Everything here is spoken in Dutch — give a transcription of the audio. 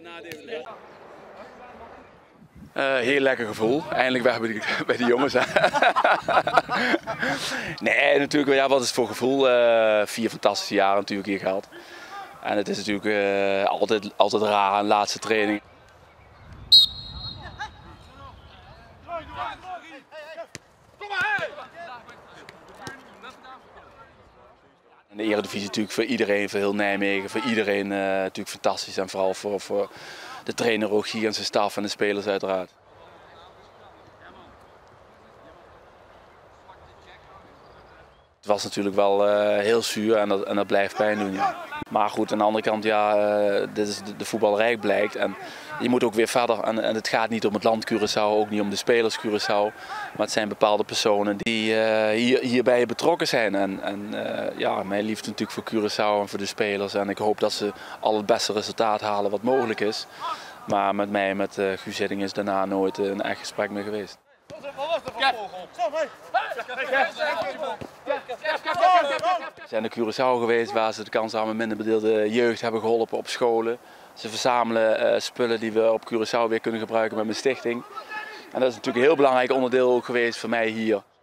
Heel lekker gevoel. Eindelijk weg bij de jongens. Nee, natuurlijk, ja, wat is het voor gevoel? 4 fantastische jaren natuurlijk hier gehad. En het is natuurlijk altijd raar, een laatste training. En de Eredivisie natuurlijk voor iedereen, voor heel Nijmegen, voor iedereen natuurlijk fantastisch. En vooral voor de trainer ook hier en zijn staf en de spelers uiteraard. Het was natuurlijk wel heel zuur en dat blijft pijn doen. Ja. Maar goed, aan de andere kant, ja, dit is de voetbalrijk blijkt. En je moet ook weer verder. En het gaat niet om het land Curaçao, ook niet om de spelers Curaçao. Maar het zijn bepaalde personen die hierbij betrokken zijn. En ja, mijn liefde natuurlijk voor Curaçao en voor de spelers. En ik hoop dat ze al het beste resultaat halen wat mogelijk is. Maar met mij, met Guus Hiddink, is daarna nooit een echt gesprek meer geweest. We zijn naar Curaçao geweest waar ze de kansarme minder bedeelde jeugd hebben geholpen op scholen. Ze verzamelen spullen die we op Curaçao weer kunnen gebruiken met mijn stichting. En dat is natuurlijk een heel belangrijk onderdeel ook geweest voor mij hier.